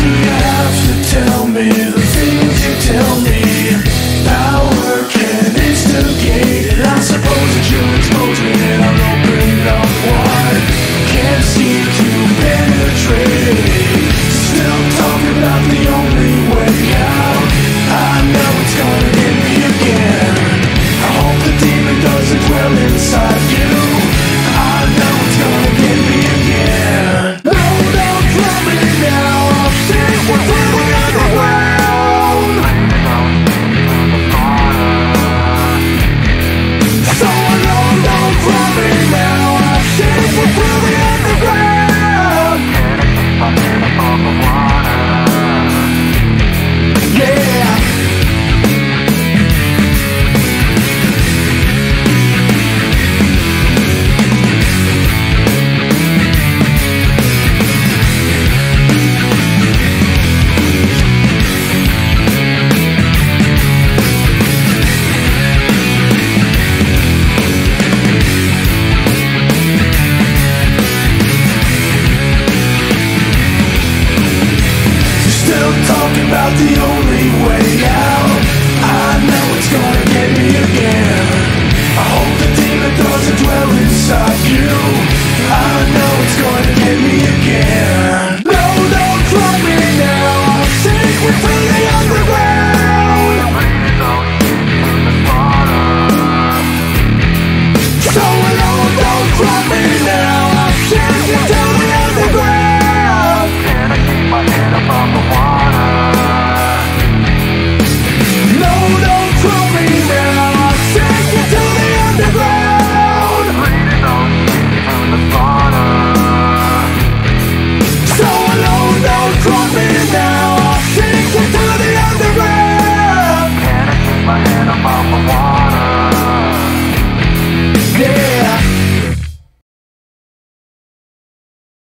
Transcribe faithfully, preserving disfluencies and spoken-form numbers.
do you have to tell me the things you tell me? Power can instigate it. I suppose that you'll expose me and I'll open up wide. Can't seem to penetrate. Still talking about the only way out. I know it's gonna hit me again. I hope the demon doesn't dwell inside you. I know it's gonna get me again. No, don't try me now. I'll see what's really underground. So I know, don't try me now. I'll see what's really underground. Yeah. Still talking about the old